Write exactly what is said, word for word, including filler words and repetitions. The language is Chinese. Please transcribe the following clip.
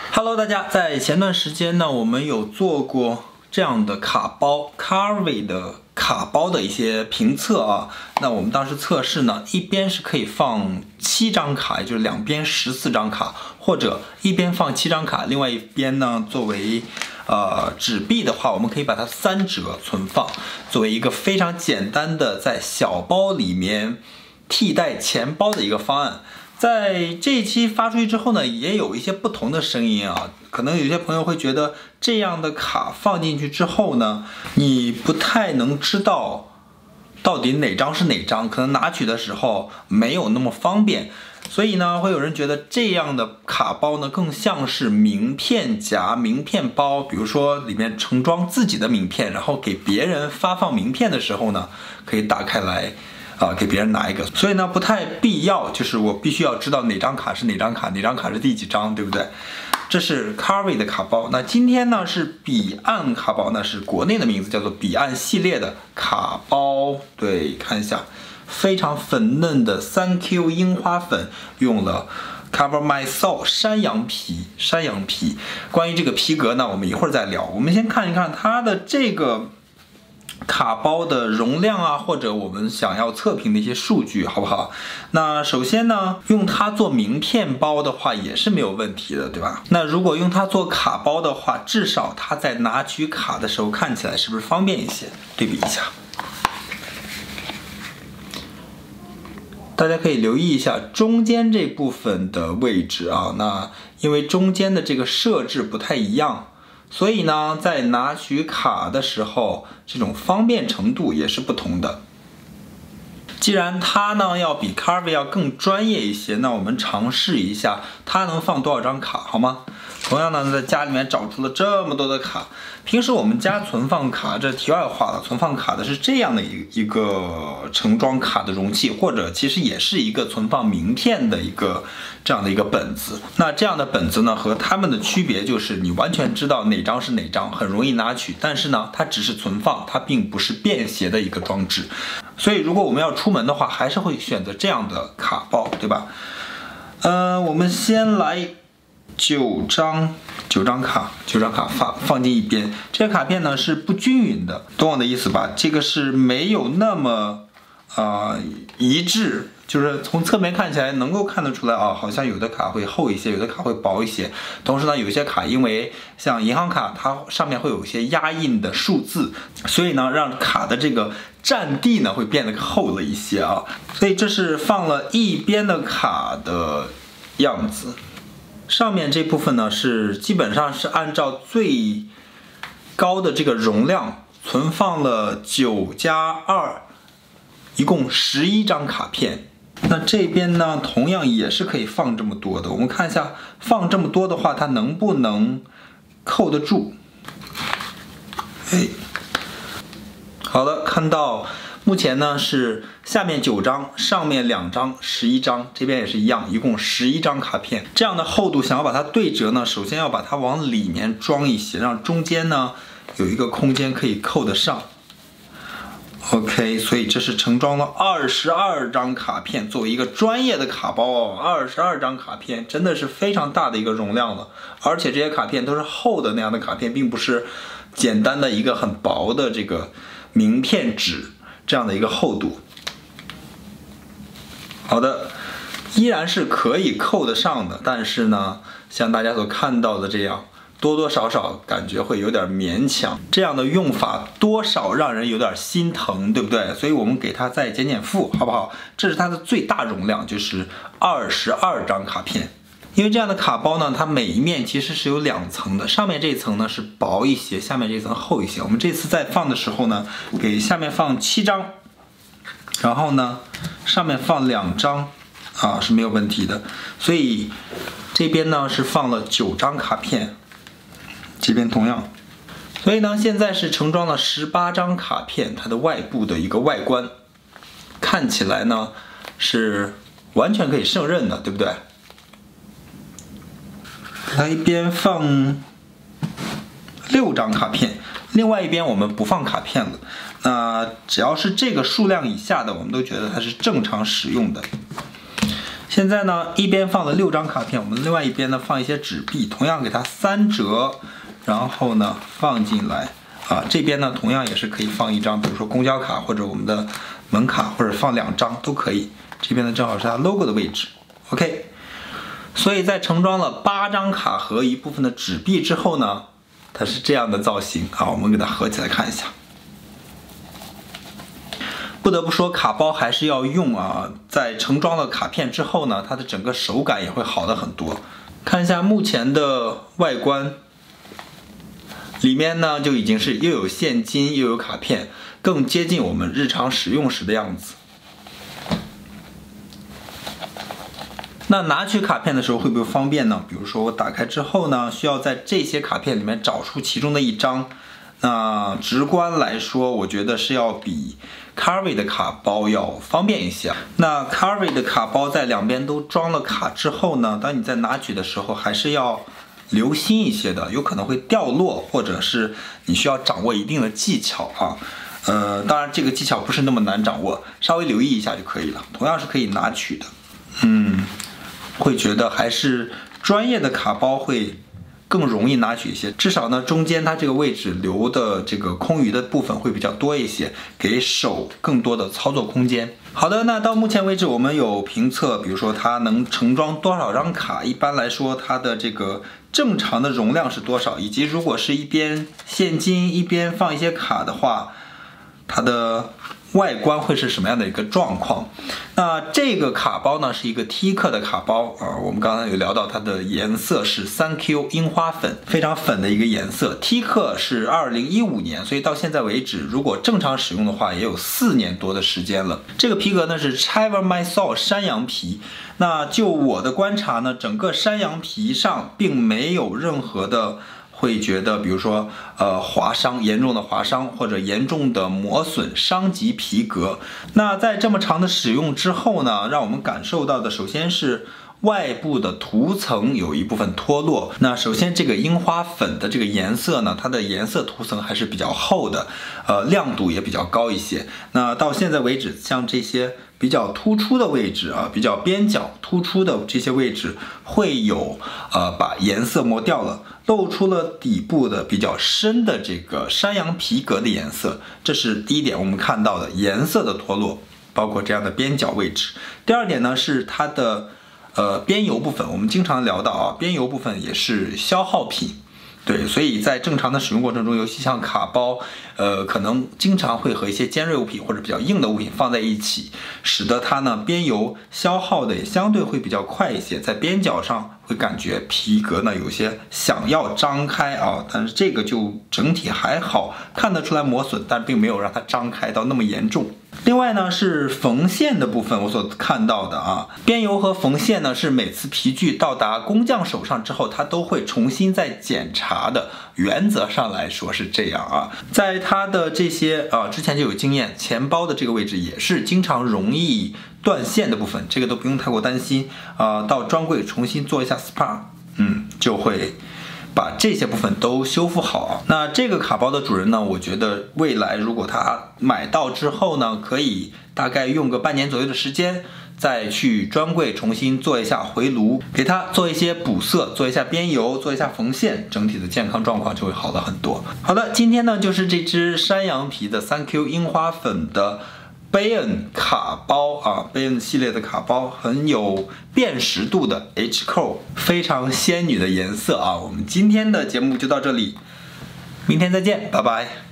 Hello， 大家，在前段时间呢，我们有做过这样的卡包 Carvey 的卡包的一些评测啊。那我们当时测试呢，一边是可以放七张卡，也就是两边十四张卡，或者一边放七张卡，另外一边呢作为呃纸币的话，我们可以把它三折存放，作为一个非常简单的在小包里面替代钱包的一个方案。在这一期发出去之后呢，也有一些不同的声音啊，可能有些朋友会觉得这样的卡放进去之后呢，你不太能知道到底哪张是哪张，可能拿取的时候没有那么方便，所以呢，会有人觉得这样的卡包呢更像是名片夹、名片包，比如说里面盛装自己的名片，然后给别人发放名片的时候呢，可以打开来。啊，给别人拿一个，所以呢不太必要，就是我必须要知道哪张卡是哪张卡，哪张卡是第几张，对不对？这是 Carvey 的卡包。那今天呢是彼岸卡包，那是国内的名字，叫做彼岸系列的卡包。对，看一下，非常粉嫩的 Thank You 樱花粉，用了 Cover My Soul 山羊皮，山羊皮。关于这个皮革呢，我们一会儿再聊。我们先看一看它的这个卡包的容量啊，或者我们想要测评的一些数据，好不好？那首先呢，用它做名片包的话也是没有问题的，对吧？那如果用它做卡包的话，至少它在拿取卡的时候看起来是不是方便一些？对比一下，大家可以留意一下中间这部分的位置啊。那因为中间的这个设置不太一样，所以呢，在拿取卡的时候，这种方便程度也是不同的。既然它呢要比 Carvey 要更专业一些，那我们尝试一下它能放多少张卡，好吗？同样呢，在家里面找出了这么多的卡。平时我们家存放卡，这题外话了，存放卡的是这样的一一个盛装卡的容器，或者其实也是一个存放名片的一个这样的一个本子。那这样的本子呢，和它们的区别就是你完全知道哪张是哪张，很容易拿取，但是呢，它只是存放，它并不是便携的一个装置。所以如果我们要出门的话，还是会选择这样的卡包，对吧？呃，我们先来九张九张卡，九张卡放放进一边。这些卡片呢是不均匀的，懂我的意思吧？这个是没有那么啊、呃、一致，就是从侧面看起来能够看得出来啊，好像有的卡会厚一些，有的卡会薄一些。同时呢，有些卡因为像银行卡，它上面会有一些压印的数字，所以呢，让卡的这个占地呢会变得厚了一些啊。所以这是放了一边的卡的样子。上面这部分呢是基本上是按照最高的这个容量存放了九加二，一共十一张卡片。那这边呢同样也是可以放这么多的，我们看一下放这么多的话，它能不能扣得住？哎，好的，看到目前呢是下面九张，上面两张，十一张，这边也是一样，一共十一张卡片。这样的厚度，想要把它对折呢，首先要把它往里面装一些，让中间呢有一个空间可以扣得上。OK， 所以这是盛装了二十二张卡片，作为一个专业的卡包哦，二十二张卡片真的是非常大的一个容量了，而且这些卡片都是厚的那样的卡片，并不是简单的一个很薄的这个名片纸这样的一个厚度。好的，依然是可以扣得上的，但是呢，像大家所看到的这样，多多少少感觉会有点勉强。这样的用法多少让人有点心疼，对不对？所以我们给它再减减负，好不好？这是它的最大容量，就是二十二张卡片。因为这样的卡包呢，它每一面其实是有两层的，上面这一层呢是薄一些，下面这一层厚一些。我们这次在放的时候呢，给下面放七张，然后呢上面放两张啊是没有问题的。所以这边呢是放了九张卡片，这边同样。所以呢现在是盛装了十八张卡片，它的外部的一个外观看起来呢是完全可以胜任的，对不对？它一边放六张卡片，另外一边我们不放卡片了。那只要是这个数量以下的，我们都觉得它是正常使用的。现现在呢，一边放了六张卡片，我们另外一边呢放一些纸币，同样给它三折，然后呢放进来啊。这边呢同样也是可以放一张，比如说公交卡或者我们的门卡，或者放两张都可以。这边呢正好是它 logo 的位置 ，OK。所以在盛装了八张卡和一部分的纸币之后呢，它是这样的造型啊。我们给它合起来看一下。不得不说，卡包还是要用啊。在盛装了卡片之后呢，它的整个手感也会好的很多。看一下目前的外观，里面呢就已经是又有现金又有卡片，更接近我们日常使用时的样子。那拿取卡片的时候会不会方便呢？比如说我打开之后呢，需要在这些卡片里面找出其中的一张。那直观来说，我觉得是要比 Carry 的卡包要方便一些。那 Carry 的卡包在两边都装了卡之后呢，当你在拿取的时候还是要留心一些的，有可能会掉落，或者是你需要掌握一定的技巧啊。呃，当然这个技巧不是那么难掌握，稍微留意一下就可以了。同样是可以拿取的。嗯，会觉得还是专业的卡包会更容易拿取一些，至少呢，中间它这个位置留的这个空余的部分会比较多一些，给手更多的操作空间。好的，那到目前为止我们有评测，比如说它能盛装多少张卡，一般来说它的这个正常的容量是多少，以及如果是一边现金一边放一些卡的话，它的外观会是什么样的一个状况？那这个卡包呢是一个 T 克的卡包啊、呃，我们刚刚有聊到它的颜色是 三 Q 樱花粉，非常粉的一个颜色。T 克是二零一五年，所以到现在为止，如果正常使用的话，也有四年多的时间了。这个皮革呢是 Chiver My Soul 山羊皮。那就我的观察呢，整个山羊皮上并没有任何的。会觉得，比如说，呃，划伤，严重的划伤或者严重的磨损，伤及皮革。那在这么长的使用之后呢，让我们感受到的，首先是外部的涂层有一部分脱落。那首先这个樱花粉的这个颜色呢，它的颜色涂层还是比较厚的，呃，亮度也比较高一些。那到现在为止，像这些比较突出的位置啊，比较边角突出的这些位置，会有呃把颜色磨掉了。露出了底部的比较深的这个山羊皮革的颜色，这是第一点我们看到的颜色的脱落，包括这样的边角位置。第二点呢是它的呃边油部分，我们经常聊到啊，边油部分也是消耗品。对，所以在正常的使用过程中，尤其像卡包，呃，可能经常会和一些尖锐物品或者比较硬的物品放在一起，使得它呢边油消耗的也相对会比较快一些，在边角上会感觉皮革呢有些想要张开啊，但是这个就整体还好，看得出来磨损，但并没有让它张开到那么严重。另外呢是缝线的部分，我所看到的啊，边油和缝线呢是每次皮具到达工匠手上之后，它都会重新再检查的。原则上来说是这样啊，在它的这些啊之前就有经验，钱包的这个位置也是经常容易断线的部分，这个都不用太过担心啊。到专柜重新做一下 S P A， 嗯，就会把这些部分都修复好。那这个卡包的主人呢，我觉得未来如果他买到之后呢，可以大概用个半年左右的时间，再去专柜重新做一下回炉，给它做一些补色，做一下边油，做一下缝线，整体的健康状况就会好了很多。好的，今天呢就是这只山羊皮的 三 Q 樱花粉的Baen 卡包啊 ，Baen 系列的卡包很有辨识度的 H 扣，非常仙女的颜色啊。我们今天的节目就到这里，明天再见，拜拜。